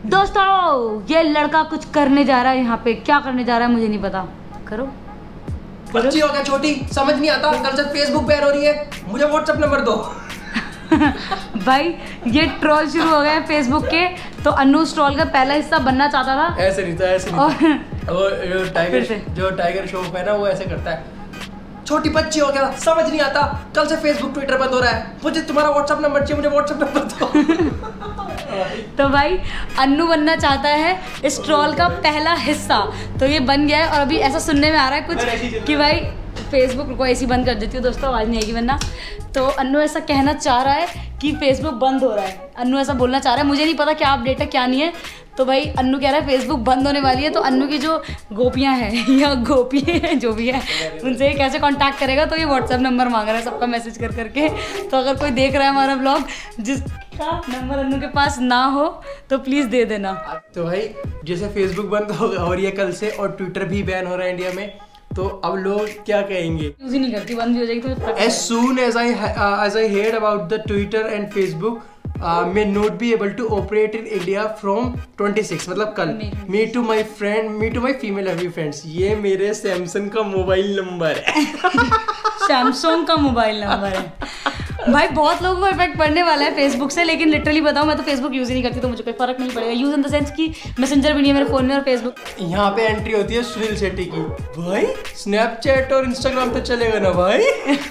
दोस्तों ये लड़का कुछ करने जा रहा है यहाँ पे, क्या करने जा रहा है मुझे नहीं पता। करो बच्ची हो क्या छोटी, समझ नहीं आता। कल से फेसबुक बैन हो रही है, मुझे व्हाट्सएप नंबर दो। भाई ये ट्रोल शुरू हो गए फेसबुक के, तो अन्नू स्ट्रोल का पहला हिस्सा बनना चाहता था। ऐसे नहीं था, ऐसे नहीं था। वो जो टाइगर श्रॉफ है ना, वो ऐसे करता है, छोटी बच्ची हो क्या, समझ नहीं आता। कल से फेसबुक ट्विटर बंद हो रहा है, मुझे तुम्हारा व्हाट्सएप नंबर चाहिए, मुझे व्हाट्सएप नंबर दो। तो भाई अन्नू बनना चाहता है इस ट्रोल का पहला हिस्सा, तो ये बन गया है। और अभी ऐसा सुनने में आ रहा है कुछ कि भाई फेसबुक को ऐसी बंद कर देती हूँ दोस्तों, आवाज़ नहीं आएगी वरना। तो अन्नू ऐसा कहना चाह रहा है कि फेसबुक बंद हो रहा है, अन्नू ऐसा बोलना चाह रहा है। मुझे नहीं पता क्या अपडेट है क्या नहीं है। तो भाई अन्नू कह रहा है फेसबुक बंद होने वाली है, तो अन्नू की जो गोपियाँ हैं या गोपी हैं जो भी है, उनसे कैसे कांटेक्ट करेगा। तो ये व्हाट्सएप नंबर मांग रहा है सबका मैसेज कर करके। तो अगर कोई देख रहा है हमारा ब्लॉग जिसका नंबर अन्नू के पास ना हो तो प्लीज़ दे देना। तो भाई जैसे फेसबुक बंद हो रही है कल से, और ट्विटर भी बैन हो रहा है इंडिया में, तो अब लोग क्या कहेंगे? यूज ही नहीं करती, बंद भी हो जाएगी तो। As soon as I heard about the Twitter and Facebook may not be able to operate in India from 26, मतलब कल। Me to my female heavy friends, ये मेरे सैमसंग का मोबाइल नंबर है। सैमसंग का मोबाइल नंबर है। भाई बहुत लोगों को इफेक्ट पड़ने वाला है फेसबुक से, लेकिन लिटरली बताऊं मैं तो फेसबुक यूज ही नहीं करती, तो मुझे कोई फर्क नहीं पड़ेगा। यूज इन द सेंस कि मैसेंजर भी नहीं है मेरे फोन में, और फेसबुक यहाँ पे एंट्री होती है सुनील शेट्टी की। भाई स्नैपचैट और इंस्टाग्राम पे चलेगा ना भाई।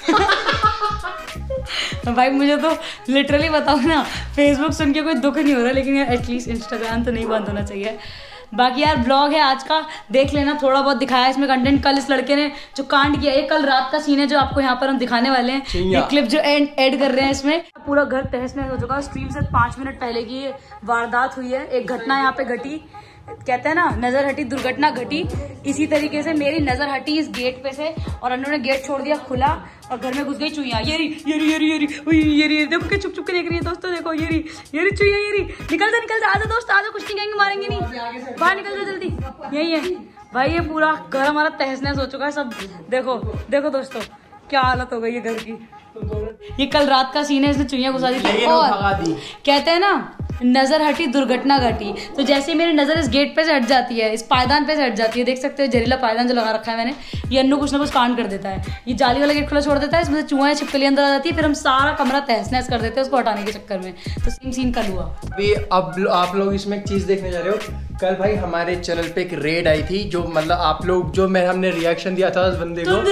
भाई मुझे तो लिटरली बताओ ना, फेसबुक सुन के कोई दुख नहीं हो रहा, लेकिन यार एटलीस्ट इंस्टाग्राम तो नहीं बंद होना चाहिए। बाकी यार ब्लॉग है आज का, देख लेना, थोड़ा बहुत दिखाया इसमें कंटेंट। कल इस लड़के ने जो कांड किया, ये कल रात का सीन है जो आपको यहाँ पर हम दिखाने वाले हैं। ये क्लिप जो ऐड कर रहे हैं इसमें, पूरा घर तहस नहस हो चुका है। स्ट्रीम से 5 मिनट पहले की ये वारदात हुई है, एक घटना यहाँ पे घटी। कहते हैं ना नजर हटी दुर्घटना घटी, इसी तरीके से मेरी नजर हटी इस गेट पे से, और अन्नू ने गेट छोड़ दिया खुला और घर में घुस गई चुईया। ये देखो के चुप चुप के देख रही है दोस्तों, देखो ये चुईया, निकल जा, आजा दोस्त आजा, कुछ नहीं कहेंगे, मारेंगे नहीं, बाहर निकल जा जल्दी। यही है भाई, ये पूरा घर हमारा तहस नहस हो चुका है सब। देखो दोस्तों क्या हालत हो गई है घर की। ये कल रात का सीन है, इसने चुईया घुसा दी थी। और कहते हैं ना नजर हटी दुर्घटना घटी, तो जैसे मेरी नजर इस गेट पे से हट जाती है, इस पायदान पे से हट जाती है, देख सकते हो जहरीला पायदान जो लगा रखा है मैंने, ये अन्नू कुछ ना कुछ कांड कर देता है। ये जाली वाला गेट खुला छोड़ देता है, इसमें से चूहा छिपकली अंदर आ जाती है, फिर हम सारा कमरा तहस नहस कर देते हैं उसको हटाने के चक्कर में। तो सेम सीन कल हुआ। अभी अब आप लोग इसमें एक चीज देखने जा रहे हो। कल भाई हमारे चैनल पे एक रेड आई थी, जो मतलब आप लोग जो हमने रिएक्शन दिया था उस बंदे को,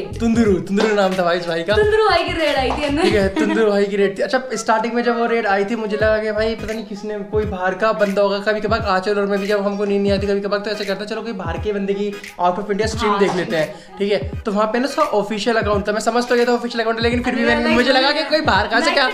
तुंदरू नाम था भाई इस भाई का। तुंदरू भाई की रेड आई थी, ठीक है, तुंदरू भाई की रेड थी। अच्छा स्टार्टिंग में जब वो रेड आई थी, मुझे लगा कि भाई पता नहीं किसने, कोई बाहर का बंदा होगा। कभी कभार आचल और में भी जब हमको नींद नहीं आती, कभी कभार तो ऐसे करता है चलो कोई बाहर के बंदे की आउट ऑफ इंडिया स्ट्रीम देख लेते हैं, ठीक है। तो वहाँ पे ना उसका ऑफिशियल अकाउंट था, मैं समझ तो गया था ऑफिशियल अकाउंट, लेकिन फिर भी मुझे लगा कि कोई बाहर का से क्या,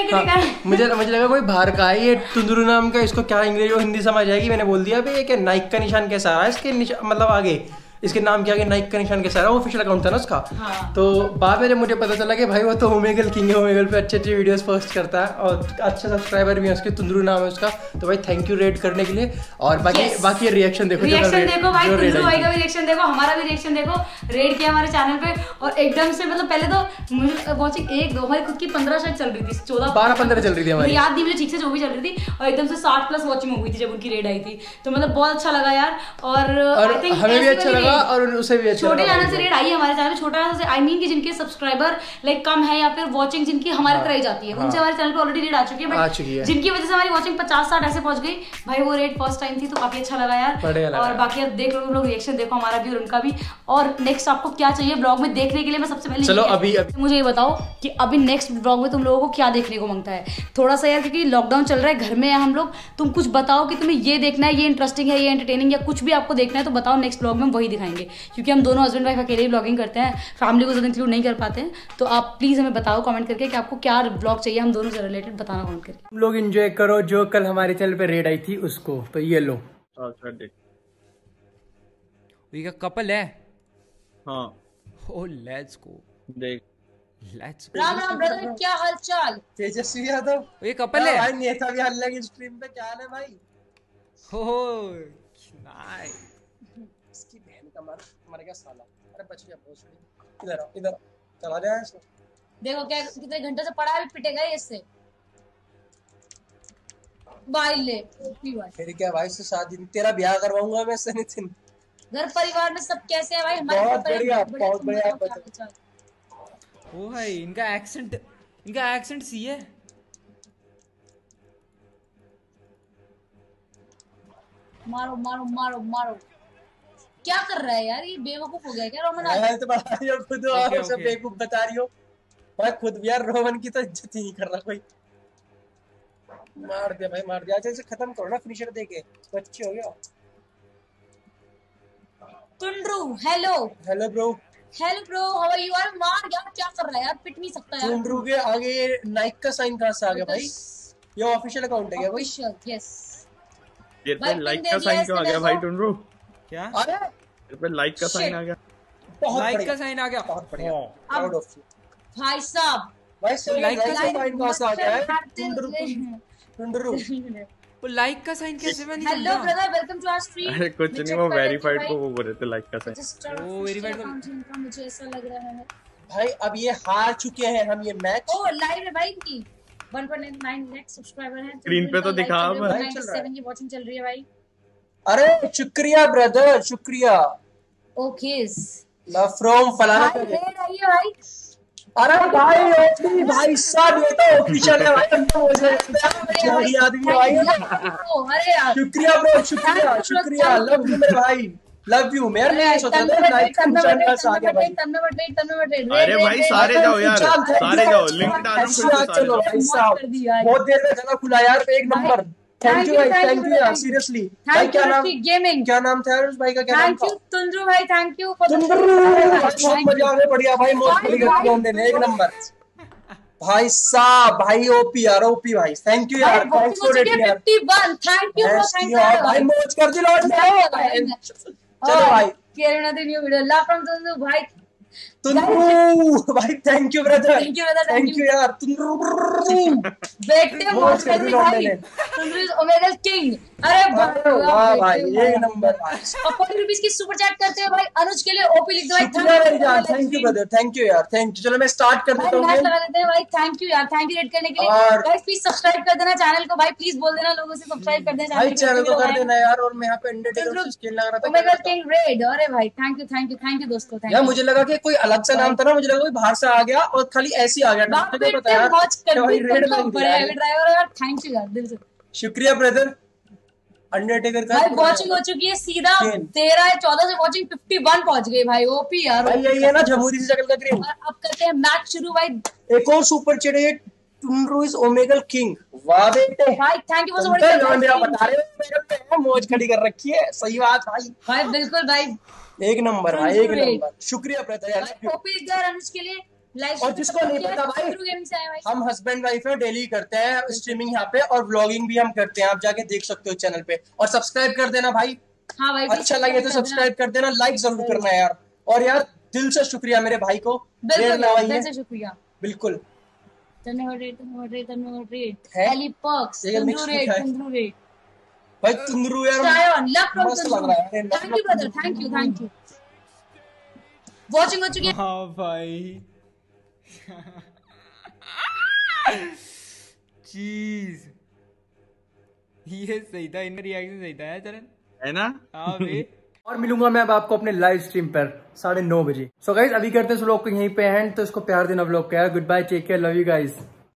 मुझे लगा कोई बाहर का है ये तुंदरू नाम का, इसको क्या इंग्लिश और हिंदी समझ आएगी। मैंने बोल दिया भाई ये क्या नाइक का निशान कैसा आ रहा है इसके मतलब आगे, इसके नाम के आगे नाइक का निशान के सारा ऑफिशियल अकाउंट था ना उसका। हाँ। तो बाद में जब मुझे पता चला कि भाई वो तो ओमेगल किंग है, ओमेगल पे अच्छे वीडियोस पोस्ट करता है और अच्छे सब्सक्राइबर भी है उसके, तुंदरू नाम है उसका। तो भाई थैंक यू रेड करने के लिए। और बाकी रिएक्शन देखो, भाई तुंदरू भाई का भी रिएक्शन देखो, हमारा भी रिएक्शन देखो। रेड किया हमारे चैनल पे, और एकदम से मतलब पहले तो मुझे वॉचिंग 1-2 हमारी खुद की 15 शायद चल रही थी, 14-15 चल रही थी हमारी, याद नहीं मुझे ठीक से, जो भी चल रही थी, और एकदम से 60+ वॉचिंग हो गई थी जब उनकी रेड आई थी। तो मतलब बहुत अच्छा लगा यार, और हमें भी अच्छा लगा और उसे भी छोटे चैनल से रेड आई है हमारे चैनल, छोटा से आई मीन कि जिनके सब्सक्राइबर लाइक कम है, या फिर वॉचिंग जिनकी हमारे तरह ही जाती है, उनसे हमारे चैनल पे ऑलरेडी रेड आ चुकी है, बट जिनकी वजह से हमारी वॉचिंग 50-60 ऐसे पहुंच गई, भाई वो रेड फर्स्ट टाइम थी, तो काफी अच्छा लगा यार। और बाकी अब देख लो, लोग रिएक्शन देखो हमारा भी और उनका भी, और नेक्स्ट आपको क्या चाहिए ब्लॉग में देखने के लिए। मैं सबसे पहले चलो अभी मुझे ये बताओ कि अभी नेक्स्ट ब्लॉग में तुम लोगों को क्या देखने को मांगता है थोड़ा सा यार, क्योंकि लॉकडाउन चल रहा है, घर में है हम लोग। तुम कुछ बताओ कि तुम्हें ये देखना है, ये इंटरेस्टिंग है, ये एंटरटेनिंग, या कुछ भी आपको देखना है तो बताओ, नेक्स्ट ब्लॉग में हम वही दिखाएंगे। क्योंकि हम दोनों हस्बैंड वाइफ अकेले ही ब्लॉगिंग करते हैं, फैमिली को ज़्यादा इंक्लूड नहीं कर पाते हैं। तो आप प्लीज़ हमें बताओ कमेंट करके कि आपको क्या ब्लॉग चाहिए, हम दोनों से रिलेटेड बताना कमेंट करके। तुम लोग एंजॉय करो जो कल हमारे चैनल पे रेड आई थी उसको। तो ये लो ये कपल है। हाँ ओ लेट्स गो, देख लेट्स राम राम ब्रदर, क्या हाल चाल? तेजस्वी यादव ये कपल है भाई, नेता भी हल्ला की स्ट्रीम पे क्या हाल है भाई? हो नाइस। इसकी बहन का मर गया साला। अरे बच गया बहुत, इधर चला जाए इसको। देखो क्या कितने घंटे से पड़ा है, पिटेगा इससे। भाई ले ओपी भाई। फिर क्या भाई से शादी, तेरा ब्याह करवाऊंगा मैं इससे नितिन। घर परिवार में सब कैसे है भाई? हमारे बहुत घर परिवार बढ़िया, में बहुत बढ़िया, तुम आप बताओ बताओ। क्या हाल-चाल? ओ भाई इनका एक्सेंट सी है। मारो मारो मारो मारो। क्या कर रहा है यार, ये बेवकूफ हो गया क्या रोमन? मैं तो बता रही हूँ खुद, ओके, और सब ओके। बेवकूफ बता रही हो भाई खुद भी यार। रोहन की तो इज्जत ही नहीं कर रहा कोई। मार दिया भाई, मार दिया। अच्छा इसे खत्म करो ना, फिनिशर देके बच्चे हो गया। टुंड्रू hello hello bro. Hello bro, how are you? यार मार यार, क्या कर रहा है यार? पिट नहीं सकता यार। टुंड्रू के आगे नाइक का साइन कहाँ से आ गया भाई? ये ऑफिशियल अकाउंट है क्या भाई? Official yes. तेरे भाई, पे लाइक पिन का दे दिया साइन क्यों आ इसने गया मेरे भाई को। टुनरू? क्या अरे तेरे पे लाइक का साइन आ गया। बहुत लाइक बढ़िया, का साइन आ गया? बहुत बढ़िया, हाँ। प्राउड ऑफ यू भाई साहब भाई। से लाइक का साइन कहाँ से आ गया है? टुंड्रू हेलो टुंड्रू वो लाइक का साइन कैसे बन गया? Brother, welcome to our stream. अरे कुछ नहीं, वो वेरीफाइड को वो बोल रहे थे लाइक का साइन। ओ, verified को- का मुझे ऐसा लग रहा है। भाई अब ये हार चुके हैं हम ये मैच। ओ लाइव है भाई इनकी 1.9 लाख सब्सक्राइबर है। स्क्रीन पे तो दिखा हुआ है। 97 की वॉचिंग चल रही है भाई। अरे शुक्रिया ब्रदर, शुक्रिया। ओके लव फ्रॉम फलाना। भाई रेड आई है भाई। अरे भाई ओपी भाई साहब, ये तो ऑफिशियल है भाई। यही आदमी है भाई। अरे यार शुक्रिया ब्रो, शुक्रिया शुक्रिया। लव यू मेरे भाई, लव यू। मैं नहीं सोचा था लाइक का निशान कहाँ से आ गया भाई। अरे भाई सारे जाओ यार, सारे जाओ, लिंक डालो फिर से सारे चलो जाओ। भाई साहब, बहुत देर में गला खुला यार, एक नंबर। थैंक यू भाई, थैंक यू यार, सीरियसली। भाई क्या नाम, गेमिंग। क्या नाम था यार उस भाई का? क्या नाम थैंक था? यू तुंद्रू भाई, थैंक यू फॉर बहुत मजा आ गया, बढ़िया भाई। बहुत बढ़िया रोंडे ने, एक नंबर भाई साहब। भाई ओपी यार, ओपी भाई। थैंक यू यार, थैंक्स फॉर इट यार। 51 thank you bro, thank you भाई मौज कर दी लॉर्ड ने। चलो भाई, केरना the new video love from तुंद्रू भाई। तुंद्रू भाई, thank you brother, Thank you, brother, thank you यार तुंद्रू। बेटे मौज कर दी भाई। तुंद्रू इज ओमेगा किंग। अरे वाह भाई, एक नंबर भाई। और 40 रुपीस की सुपर चैट करते हो भाई अनुज के लिए। ओपी लिख दो भाई। शुक्रिया मेरी जान, thank you brother, thank you यार, थैंक यू। चलो मैं स्टार्ट कर देता मैच हूँ। लगा देते हैं भाई। थैंक यू यार, थैंक यू रेड करने के लिए। और- गाइस प्लीज सब्सक्राइब कर देना चैनल को भाई, प्लीज बोल देना लोगों से सब्सक्राइब कर देना भाई चैनल को कर देना यार। और मैं यहाँ पे अंडरटेकर से स्किन लगा रहा था। Omega king raid. अरे भाई थैंक यू दोस्तों, थैंक यार यू। मुझे लगा कि कोई अलग सा नाम था ना, मुझे लगा कोई बाहर से आ गया और खाली ऐसे ही आ गया। बाप मुझे बेटे पता यार, वॉच कर भाई दी रेड तुमको, लग बड़े गया। हैवी ड्राइवर यार। थैंक यू यार दिल से। शुक्रिया ब्रदर। अंडरटेकर का भाई वॉचिंग हो चुकी है सीधा Game. 13-14 से वॉचिंग 51 पहुंच गई भाई। ओपी यार। भाई यही है ना जमूरी सी शक्ल का क्रीम। और अब करते हैं मैच शुरू भाई। एक और सुपर चढ़े, टुंड्रू इज ओमेगल किंग। वाह बेटे, भाई थैंक यू तुम तो लौंडिया बता रहे हो, मेरे पे मौज खड़ी कर रखी है। सही बात भाई, भाई बिल्कुल भाई। एक नंबर भाई, एक Great. नंबर। शुक्रिया ब्रदर यार। ओपी लिख दो अनुज के लिए। लाइव और जिसको नहीं पता भाई, गेमिंग से आए भाई। हम हस्बैंड वाइफ है, डेली करते हैं स्ट्रीमिंग यहाँ पे, और व्लॉगिंग भी हम करते हैं। आप जाके देख सकते हो चैनल पे। और सब्सक्राइब कर देना भाई, हाँ भाई अच्छा लगे तो सब्सक्राइब कर देना, लाइक जरूर करना है यार। और यार दिल से शुक्रिया मेरे भाई को, देर बिल्कुल लगाई दिल है। से शुक्रिया। बिल्कुल धन्यवाद है? एली पर्क्स ये mix तुंद्रू रेड लिखा है। तुंद्रू रेड भाई तुंद्रू यार Tryon, love from मस्त तुंद्रू। लग रहा है। Thank you brother, thank you। Watching हो चुकी है। हाँ भाई चीज ये सही था, इनका रिएक्शन सही था यार चरण, है ना? हाँ भाई। और मिलूंगा मैं अब आपको अपने लाइव स्ट्रीम पर 9:30 बजे। सो गाइज अभी करते हैं इस व्लॉग को यहीं पे एंड। तो इसको प्यार देना व्लॉग का यार। Goodbye, take care, love you guys.